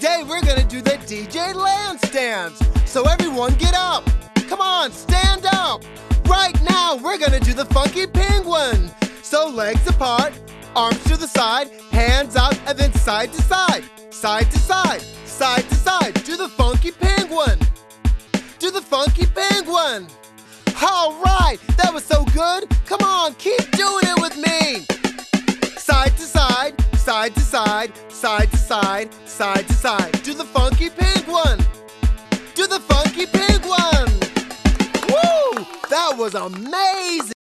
Today we're gonna do the DJ Land stance. So everyone get up. Come on, stand up. Right now we're gonna do the funky penguin. So legs apart, arms to the side, hands up, and then side to side. Side to side, side to side. Do the funky penguin. Do the funky penguin. All right, that was so good. Come on, keep doing it with me. Side to side, side to side, side to side, side to side. Do the funky penguin. Do the funky penguin. Woo! That was amazing.